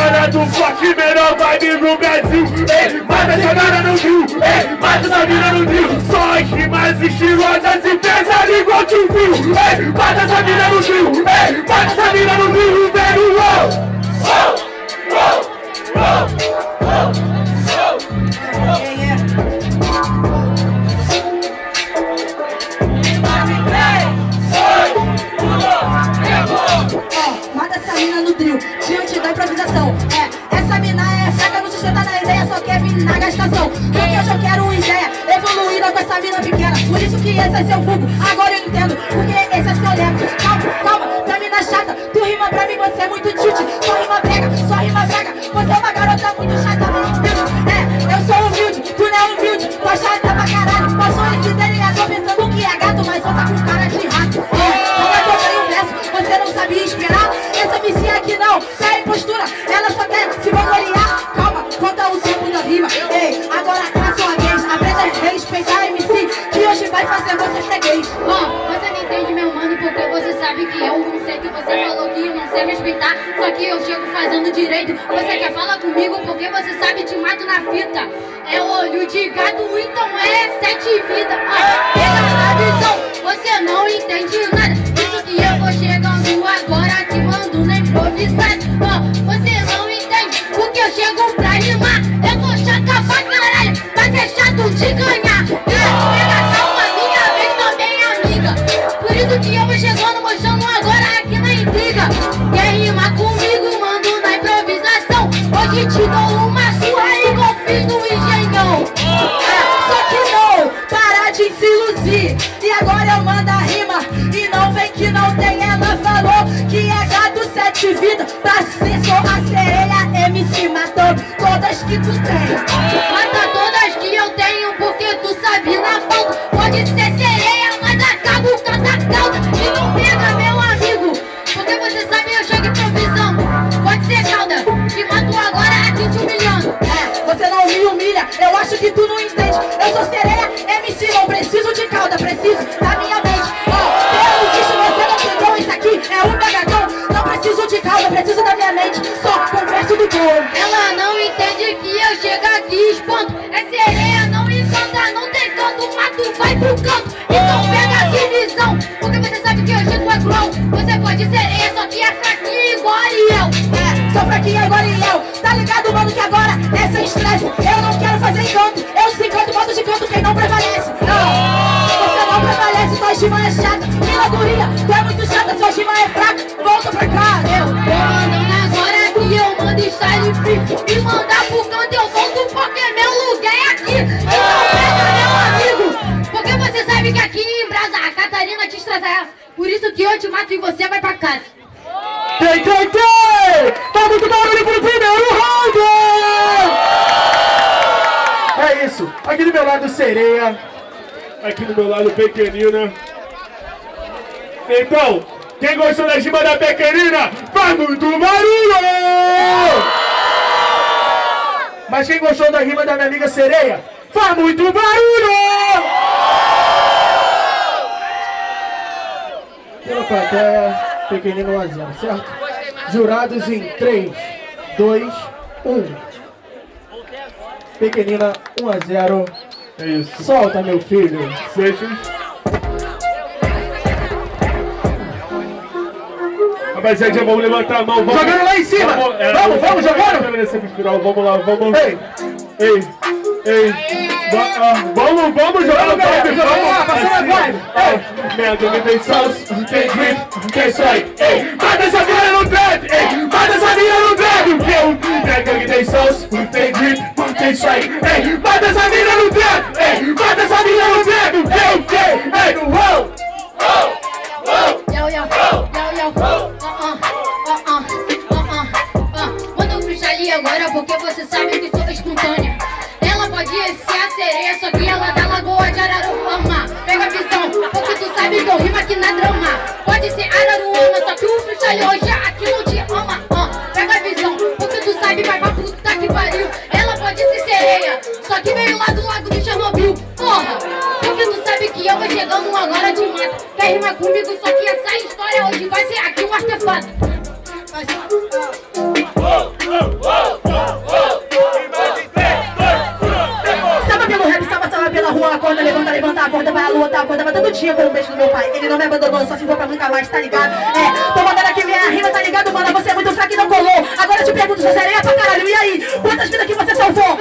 galera do forte, menor vibe no Brasil. Ei, mata essa mina no rio, ei, mata essa mina no rio. Só as rimas estilosas e pesa igual tio Fio. Ei, mata essa mina no rio, ei, mata essa mina no rio, velho. Mata essa mina no trio, diante da improvisação. Essa mina é fraca, não sustenta na ideia, só quer vir na gastação. Porque eu já quero uma ideia evoluída com essa mina pequena. Por isso que esse é seu vulgo, agora eu entendo, porque esse é seu leque. Calma, essa mina chata, tu rima pra mim, você é muito chute. Só rima brega, você é uma garota muito chata, eu sou humilde, tu não é humilde. Tô chata pra caralho, passou esse delineador pensando que é gato, mas só tá com cara de rato. Como é que eu tenho verso, você não sabia esperar? Essa MC aqui não, tá em postura, ela só quer se vangloriar. Calma, conta o tempo da rima. Ei, agora é a sua vez, aprenda a respeitar a MC, que hoje vai fazer você freguês. Você não entende, meu mano, porque você sabe que eu não sei, que você falou que eu não sei respeitar, só que eu chego fazendo direito. Você quer falar comigo porque você sabe, te mato na fita. É olho de gato, então é 7 vidas. Pela a visão, você não entende nada. Isso que eu vou chegando agora, te mando na improvisado. Você não entende, porque eu chego pra rimar. Eu sou chata pra caralho, mas é chato de ganhar. Pega calma, minha vez também, amiga. Por isso que eu vou chegando, mostrando agora aqui na intriga. Quer rimar comigo, mando na improvisação. Hoje te dou uma surra igual fiz no engenhão. Só que não, para de se iluzir. E agora eu mando a rima, e não vem que não tem. Ela falou que é gato 7 vidas. Pra ser só a sereia MC, matando todas que tu tem. Mata todas que eu tenho, porque tu sabe na falta. Pode ser sereia, mas acabo com essa cauda. E não pega, meu amigo, porque você sabe, eu chego improvisando. Pode ser cauda, te mato agora aqui te humilhando. Você não me humilha, eu acho que tu não entende. Eu sou sereia MC, não preciso de cauda, preciso da minha mente. Pelo visto você não entendeu, isso aqui é um bagatão. Não preciso de cauda, preciso da minha mente. Só converso do povo. Ela não entende que eu chego aqui e espanto. É sereia, não encanta, não tem canto, mato vai pro canto. Então pega a visão, porque você sabe que eu chego é cruel. Você pode ser sereia, só que é fraquinho igual eu. Sou fraquinha igual eu. Tá ligado, mano, que agora é sem estresse. Eu não quero fazer encanto, eu se encanto, modo de canto quem não prevalece. Você não prevalece, sua rima é chata. Mina durinha, tu é muito chata, sua rima é fraca. Volta pra cá, eu tô andando agora aqui, eu mando style free. Me mandar pro canto, eu volto porque meu lugar é aqui. Então pega, meu amigo, porque você sabe que aqui em Brasa a Catarina te estressa. Por isso que eu te mato e você vai pra casa. Tem! Tá muito barulho pro primeiro round! É isso, aqui do meu lado sereia, aqui do meu lado pequenina. Então, quem gostou da rima da pequenina, faz muito barulho! Mas quem gostou da rima da minha amiga sereia, faz muito barulho! Pela plateia, pequenino 1 a 0, certo? Jurados em 3, 2, 1. Pequenina 1 a 0. É isso. Solta, meu filho. Seixas. Rapaziada, vamos levantar a mão. Vamos. Jogando lá em cima. Vamos jogando. Vamos lá, vamos. Ei. Vamos jogar no vibe. Vamos lá, passando a vibe. Merda, me tem salsa, tem grip, tem sai. Mata essa mina no trap. Mata essa mina no trap. Merda, me tem salsa, tem grip, tem sai. Mata essa mina no trap. Mata essa mina no trap. Manda um freestyle agora porque você sabe que sou espontânea. Ela pode ser a sereia, só que ela da lagoa de Araruama. Pega a visão, porque tu sabe que eu rimo aqui na drama. Pode ser Araruama, só que o freestyle hoje aqui não te ama. Pega a visão, porque tu sabe, vai pra puta que pariu. Ela pode ser sereia, só que veio lá do lago de Chernobyl. Porra, porque tu sabe que eu vou chegando agora te mato. Quer rimar comigo, só que essa história hoje vai ser aqui um artefato. dia com o beijo do meu pai. Ele não me abandonou, só se for pra nunca mais, tá ligado? Tô mandando aqui minha rima, tá ligado, mano? Você é muito fraco e não colou. Agora eu te pergunto, sua sereia pra caralho. E aí, quantas vidas que você salvou?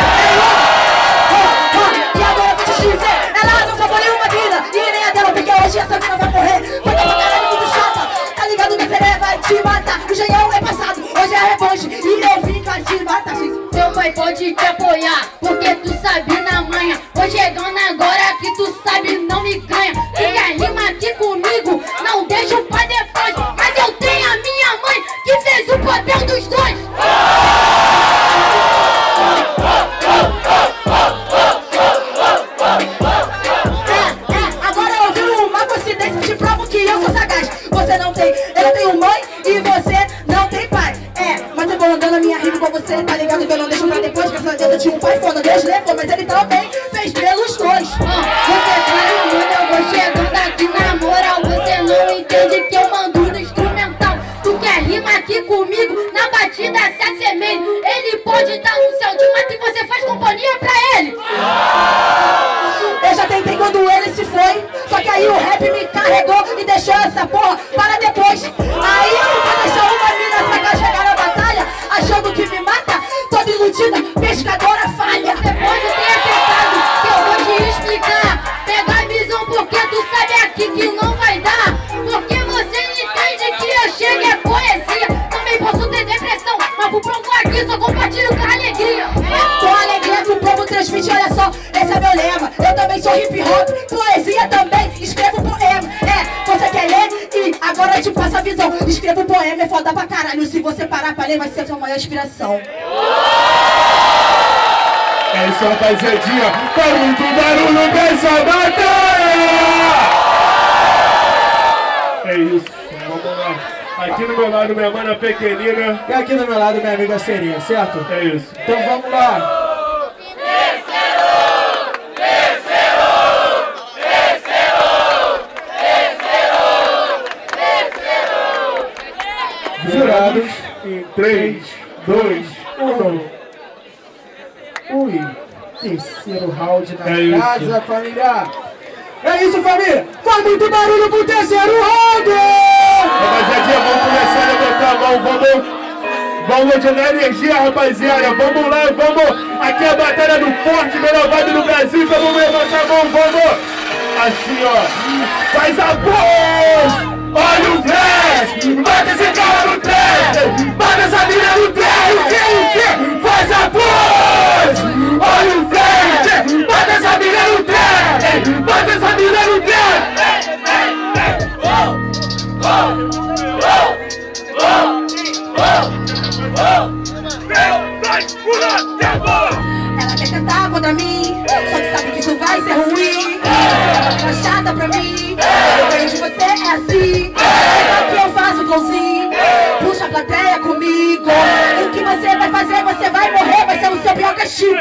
E agora eu vou te dizer, ela não salvou nenhuma vida. E nem a dela, porque hoje essa mina vai morrer. Foi pra caralho, muito chata. Tá ligado, minha sereia vai te matar. O Geião é passado, hoje é revanche. E eu vim pra te matar, Teu pai pode te apoiar, porque tu sabe na manha. Vou chegando agora que tu sabe não me ganha. Tu quer rima aqui comigo, não deixa pra depois. Mas eu tenho a minha mãe que fez o papel dos dois. Agora eu vi uma coincidência, te provo que eu sou sagaz. Você não tem, eu tenho mãe e você não tem pai. Mas eu vou andando a minha rima com você, tá ligado? Que eu não deixo pra depois. Graças a Deus eu tinha um pai foda, Deus levou, mas ele também fez pelos dois. Você tá ligando, eu vou chegando aqui na moral. Você não entende que eu mando no instrumental. Tu quer rima aqui comigo, na batida se assemelha. Ele pode estar no céu de mata e você faz companhia pra ele. Eu já tentei quando ele se foi, só que aí o rap me carregou e deixou essa porra para depois. Aí eu vou deixar uma mina pra chegar na batalha, achando que me mata, toda iludida, pescadora falha. Depois de ter tentado, que eu vou te explicar. Pega a visão porque tu sabe aqui que não vai dar. Porque você entende que eu chego é poesia. Também posso ter depressão, mas pro povo aqui só compartilho com alegria. Com a alegria que o povo transmite, olha só, esse é meu lema. Eu também sou hip hop, poesia também, escrevo poema. Você quer ler? E agora eu te passo a visão. Escrevo poema, é foda pra caralho. Se você parar pra ler, vai ser a sua maior inspiração. É isso, rapaziadinha. Tá muito barulho dessa batalha! É isso, vamos lá. Aqui no meu lado, minha mana pequenina. E aqui do meu lado, minha amiga Serinha, certo? É isso. Então vamos lá. Jurados Em 3, 2, 1. Ui, terceiro round na É isso. casa, família. É isso, família. Faz muito barulho pro terceiro round. Rapaziadinha, vamos começar a levantar a mão, vamos jogar energia, rapaziada. Vamos lá, vamos. Aqui é a batalha do forte, melhor vibe do Brasil. Vamos levantar a mão, vamos. Assim, ó. Faz a voz. Olha o flash. Bata esse cara no trash. Bata essa mina no trash. O que? Faz a voz. Olha o flash. Bata essa mina no trash. Bata essa mina no trash. Ela quer tentar contra mim, só que sabe que isso vai ser ruim. Ela fica chata pra mim, eu ganho de você, é assim. Então que eu faço flowzinho, puxa a plateia comigo. E o que você vai fazer, você vai morrer, vai ser o seu pior castigo.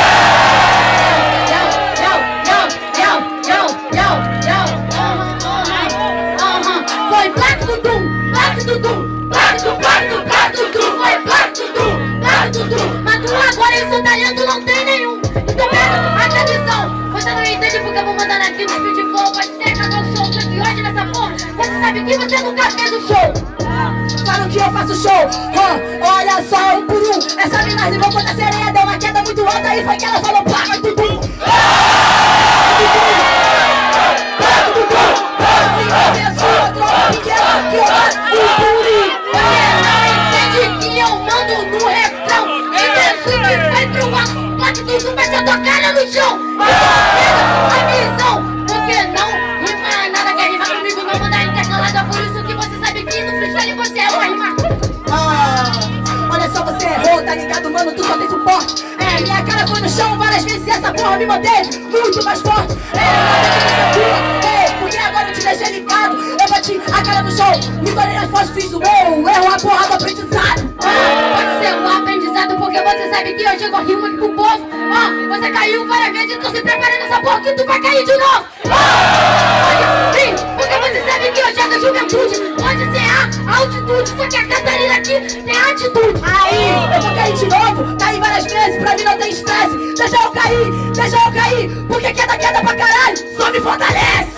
Foi placa do dum, placa do dum, placa do dum, foi placa do dum, placa do dum. Mas tu agora e o seu talento não tem nenhum. Então pega a tradição. Você não entende porque eu vou mandando aqui no speed flow. Pode ser acabar o show, só que hoje nessa porra você sabe que você nunca fez o show. Falam que eu faço show, olha só, um por um. Essa mina rimou quando a sereia deu uma queda muito alta. E foi que ela falou, placa do dum. Que eu mando no refrão. E Jesus que foi pro ar, placa do dum vai ser tua cara no chão. Pega a visão, porque não rima nada. Quer rimar comigo, não manda intercalada. Por isso que você sabe que no freestyle você é uma rima. Olha só, você errou, tá ligado, mano? Tu só tem suporte. Minha cara foi no chão várias vezes e essa porra me manteve muito mais forte. Porque agora eu te deixei ligado. Eu bati a cara no chão, me tornei mais forte, fiz o gol. Erro a porra do aprendizado. Pode ser um aprendizado, porque você sabe que eu chego a rima aqui pro povo. Você caiu várias vezes e tô se preparando essa porra que tu vai cair de novo. Sim, porque você sabe que eu chego a juventude. Pode ser a altitude, só que a Catarina aqui tem atitude. Aí, eu vou cair de novo, caí várias vezes. 13, pra mim não tem estresse. Deixa eu cair, porque queda pra caralho, só me fortalece.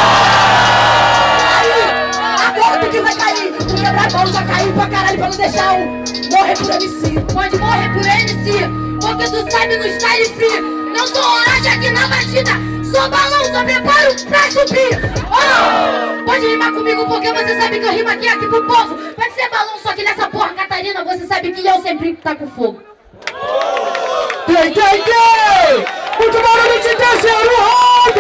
Agora tu que vai cair, tu quebrar a mão, já caiu pra caralho pra não deixar o morrer por MC. Pode morrer por MC, porque tu sabe no style free. Não sou horário aqui na batida, sou balão, só preparo pra subir. Oh, pode rimar comigo porque você sabe que eu rimo aqui pro povo. Pode ser balão, só que nessa porra, Catarina, você sabe que eu sempre taco fogo. Tem! Muito barulho de terceiro round!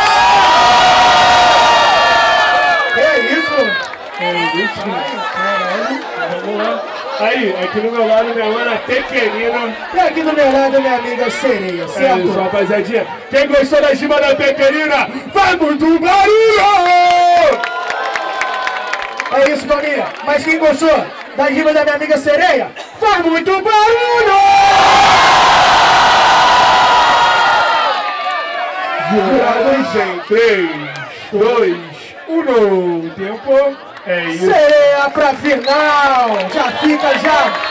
É isso, caralho. Vamos lá. Aí, aqui do meu lado, minha mana Pequenina. E aqui do meu lado, minha amiga Sereia, certo? É isso, rapaziadinha. Quem gostou da rima da Pequenina, vai muito barulho! É isso, família. Mas quem gostou da rima da minha amiga Sereia, faz muito barulho! Jurados em 3, 2, 1. Tempo. É isso. Sereia pra final. Já fica já